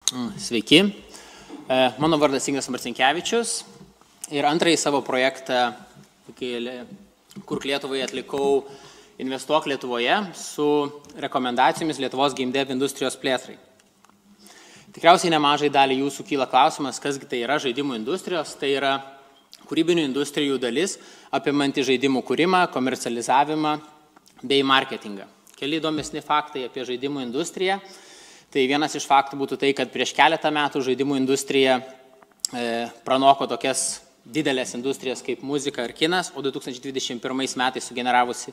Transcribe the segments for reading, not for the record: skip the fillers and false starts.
Sveiki, mano vardas Ignas Marcinkevičius ir antrąjį savo projektą Kurk Lietuvai atlikau Investuok Lietuvoje su rekomendacijomis Lietuvos game dev industrijos plėtrai. Tikriausiai nemažai dalį jūsų kyla klausimas, kasgi tai yra žaidimų industrijos, tai yra kūrybinių industrijų dalis, apimanti žaidimų kūrimą, komercializavimą bei marketingą. Keli įdomesni faktai apie žaidimų industriją. Tai vienas iš faktų būtų tai, kad prieš keletą metų žaidimų industrija pranoko tokias didelės industrijas kaip muzika ar kinas, o 2021 metais sugeneravusi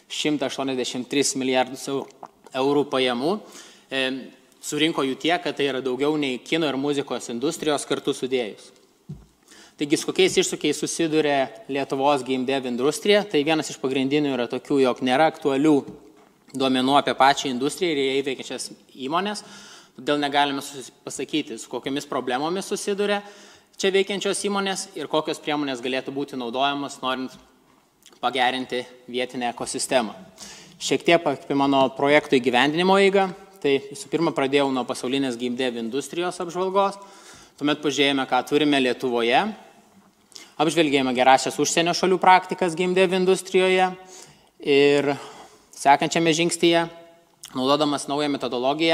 183 milijardus eurų pajamų, surinko jų tiek, kad tai yra daugiau nei kino ir muzikos industrijos kartu sudėjus. Taigi, su kokiais iššūkiais susiduria Lietuvos game dev industrija, tai vienas iš pagrindinių yra tokių, jog nėra aktualių duomenų apie pačią industriją ir jie veikiančias įmonės, todėl negalime pasakyti, su kokiamis problemomis susiduria čia veikiančios įmonės ir kokios priemonės galėtų būti naudojamos, norint pagerinti vietinę ekosistemą. Šiek tiek apie mano projekto įgyvendinimo eigą, tai visų pirma pradėjau nuo pasaulinės game dev industrijos apžvalgos, tuomet pažiūrėjome, ką turime Lietuvoje, apžvelgėjome gerąsias užsienio šalių praktikas game dev industrijoje ir sekančiame žingsnyje, naudodamas naują metodologiją,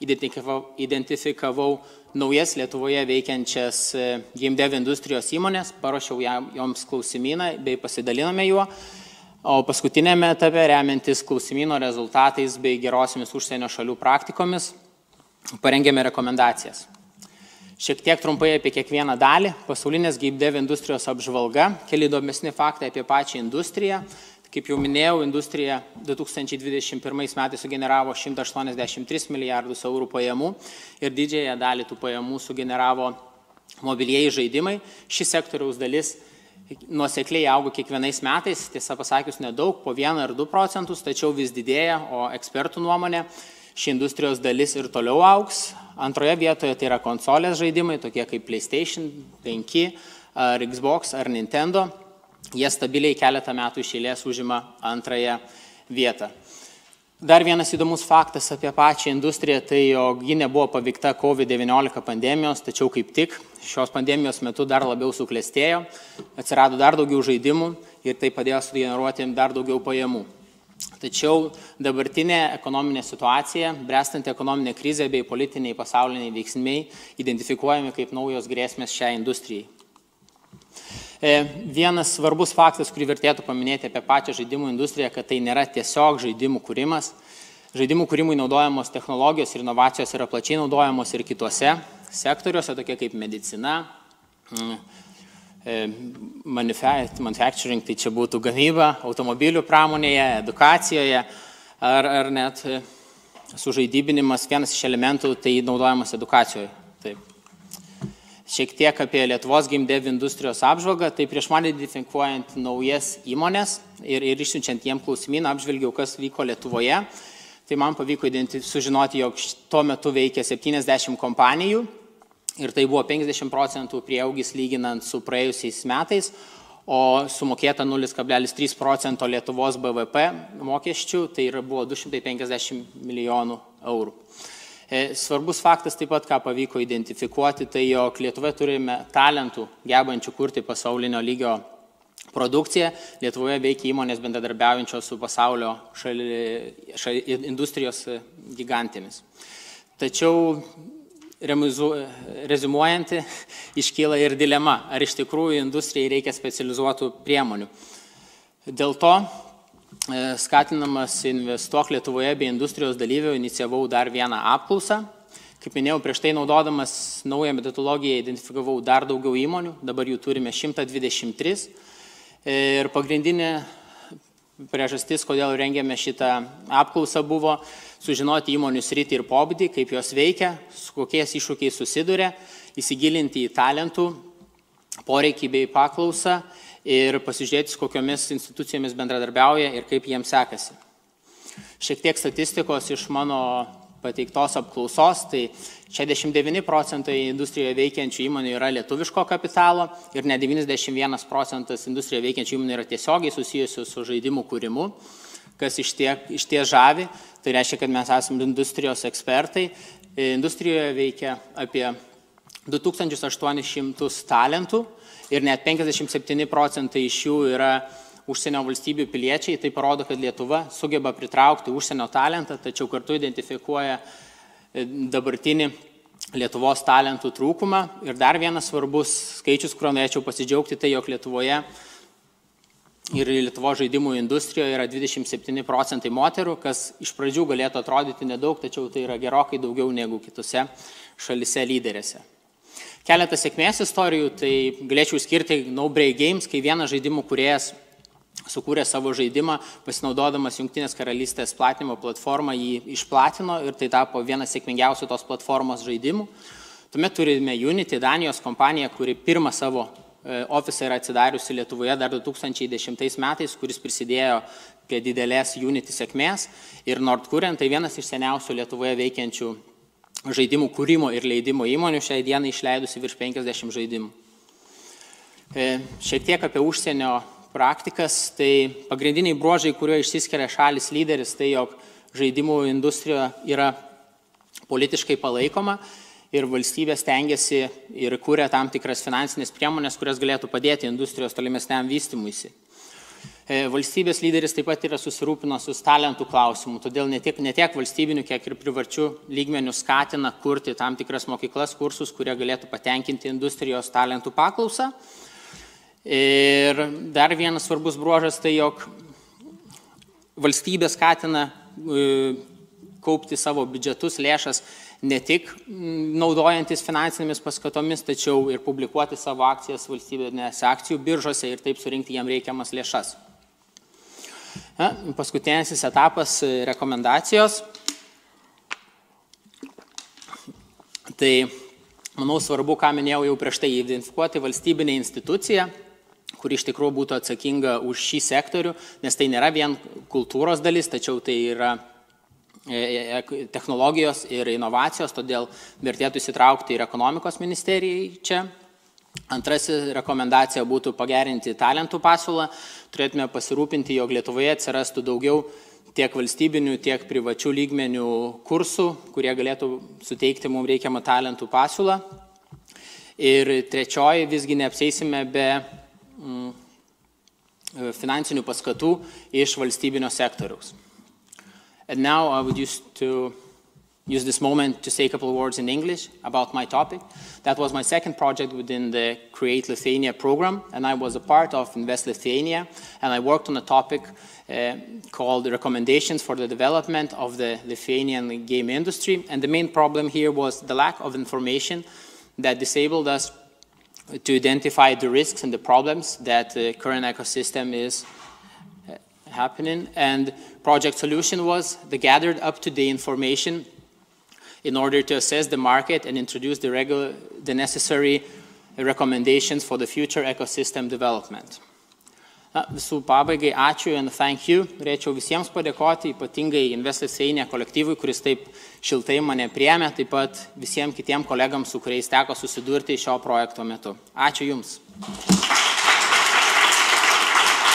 identifikavau naujas Lietuvoje veikiančias game dev industrijos įmonės, paruošiau joms klausimyną bei pasidalinome juo, o paskutinėme etape, remiantis klausimyno rezultatais bei gerosiamis užsienio šalių praktikomis, parengėme rekomendacijas. Šiek tiek trumpai apie kiekvieną dalį, pasaulinės game dev industrijos apžvalga, keli įdomesni faktai apie pačią industriją. Kaip jau minėjau, industrija 2021 metais sugeneravo 183 milijardus eurų pajamų ir didžiąją dalį tų pajamų sugeneravo mobilieji žaidimai. Šis sektoriaus dalis nuosekliai augo kiekvienais metais, tiesą pasakius nedaug, po 1 ar 2 procentus, tačiau vis didėja, o ekspertų nuomonė ši industrijos dalis ir toliau augs. Antroje vietoje tai yra konsolės žaidimai, tokie kaip PlayStation 5 ar Xbox ar Nintendo. Jie stabiliai keletą metų iš eilės užima antrąją vietą. Dar vienas įdomus faktas apie pačią industriją, tai jog ji nebuvo paveikta COVID-19 pandemijos, tačiau kaip tik šios pandemijos metu dar labiau suklestėjo, atsirado dar daugiau žaidimų ir tai padėjo sugeneruoti dar daugiau pajamų. Tačiau dabartinė ekonominė situacija, brestanti ekonominė krizė bei politiniai pasauliniai veiksniai identifikuojami kaip naujos grėsmės šiai industrijai. Vienas svarbus faktas, kurį vertėtų paminėti apie pačią žaidimų industriją, kad tai nėra tiesiog žaidimų kūrimas. Žaidimų kūrimui naudojamos technologijos ir inovacijos yra plačiai naudojamos ir kitose sektoriuose, tokie kaip medicina, manufacturing, tai čia būtų gamyba, automobilių pramonėje, edukacijoje ar net sužaidybinimas, vienas iš elementų, tai naudojamas edukacijoje. Taip. Šiek tiek apie Lietuvos game dev industrijos apžvalgą, tai prieš man identifikuojant naujas įmonės ir išsiunčiant jiem klausimyną apžvelgiau, kas vyko Lietuvoje. Tai man pavyko sužinoti, jog tuo metu veikia 70 kompanijų ir tai buvo 50% prieaugis lyginant su praėjusiais metais, o sumokėta 0,3% Lietuvos BVP mokesčių, tai buvo 250 milijonų eurų. Svarbus faktas taip pat, ką pavyko identifikuoti, tai jog Lietuvoje turime talentų gebančių kurti pasaulinio lygio produkciją. Lietuvoje veikia įmonės bendradarbiaujančios su pasaulio industrijos gigantėmis. Tačiau, reziumuojant, iškyla ir dilema, ar iš tikrųjų industrijai reikia specializuotų priemonių. Dėl to, skatinamas Investuok Lietuvoje bei industrijos dalyvių, inicijavau dar vieną apklausą. Kaip minėjau, prieš tai naudodamas naują metodologiją identifikavau dar daugiau įmonių, dabar jų turime 123. Ir pagrindinė priežastis, kodėl rengėme šitą apklausą, buvo sužinoti įmonių sritį ir pobūdį, kaip jos veikia, su kokiais iššūkiais susiduria, įsigilinti į talentų poreikį bei paklausą ir pasižiūrėti, su kokiomis institucijomis bendradarbiauja ir kaip jiems sekasi. Šiek tiek statistikos iš mano pateiktos apklausos, tai 69% industrijoje veikiančių įmonių yra lietuviško kapitalo ir ne 91% industrijoje veikiančių įmonių yra tiesiogiai susijusių su žaidimų kūrimu. kas išties žavi, tai reiškia, kad mes esame industrijos ekspertai Industrijoje veikia apie 2800 talentų ir net 57% iš jų yra užsienio valstybių piliečiai. Tai parodo, kad Lietuva sugeba pritraukti užsienio talentą, tačiau kartu identifikuoja dabartinį Lietuvos talentų trūkumą. Ir dar vienas svarbus skaičius, kurio norėčiau pasidžiaugti, tai jog Lietuvoje ir Lietuvos žaidimų industrijoje yra 27% moterų, kas iš pradžių galėtų atrodyti nedaug, tačiau tai yra gerokai daugiau negu kitose šalise lyderėse. Keletą sėkmės istorijų, tai galėčiau skirti No Break Games, kai vienas žaidimų kūrėjas sukūrė savo žaidimą, pasinaudodamas Jungtinės karalystės platinimo platformą, jį išplatino ir tai tapo vienas sėkmingiausių tos platformos žaidimų. Tuomet turime Unity, Danijos kompanija, kuri pirmą savo ofisą yra atsidariusi Lietuvoje dar 2010 metais, kuris prisidėjo prie didelės Unity sėkmės. Ir Nordcurrent, tai vienas iš seniausių Lietuvoje veikiančių žaidimų kūrimo ir leidimo įmonių, šiai dienai išleidusi virš 50 žaidimų. Šiek tiek apie užsienio praktikas, tai pagrindiniai bruožai, kurio išsiskiria šalis lyderis, tai jog žaidimų industrijoje yra politiškai palaikoma ir valstybė stengiasi ir kūrė tam tikras finansinės priemonės, kurias galėtų padėti industrijos tolimesniam vystymuisi. Valstybės lyderis taip pat yra susirūpinusius talentų klausimų, todėl ne tiek valstybinių, kiek ir privačių lygmenių skatina kurti tam tikras mokyklas, kursus, kurie galėtų patenkinti industrijos talentų paklausą. Ir dar vienas svarbus bruožas, tai jog valstybė skatina kaupti savo biudžetus, lėšas ne tik naudojantis finansinėmis paskatomis, tačiau ir publikuoti savo akcijas valstybinėse akcijų biržose ir taip surinkti jam reikiamas lėšas. Paskutinis etapas – rekomendacijos. Tai, manau, svarbu, ką minėjau jau prieš tai, identifikuoti valstybinę instituciją, kuri iš tikrųjų būtų atsakinga už šį sektorių, nes tai nėra vien kultūros dalis, tačiau tai yra technologijos ir inovacijos, todėl vertėtų įsitraukti ir ekonomikos ministerijai čia. Antrasis rekomendacija būtų pagerinti talentų pasiūlą. Turėtume pasirūpinti, jog Lietuvoje atsirastų daugiau tiek valstybinių, tiek privačių lygmenių kursų, kurie galėtų suteikti mums reikiamą talentų pasiūlą. Ir trečioji, visgi neapsieisime be finansinių paskatų iš valstybinio sektoriaus. And now I would use this moment to say a couple of words in English about my topic. That was my second project within the Create Lithuania program, and I was a part of Invest Lithuania, and I worked on a topic called Recommendations for the Development of the Lithuanian Game Industry. And the main problem here was the lack of information that disabled us to identify the risks and the problems that the current ecosystem is happening. And project solution was the gathered up-to-date information in order to assess the market and introduce the necessary recommendations for the future ecosystem development. Visų pabaigai, ačiū and thank you. Norėčiau visiems padėkoti, ypatingai Invest Lithuania kolektyvui, kuris taip šiltai mane priėmė, taip pat visiems kitiems kolegams, su kuriais teko susidurti šio projekto metu. Ačiū Jums.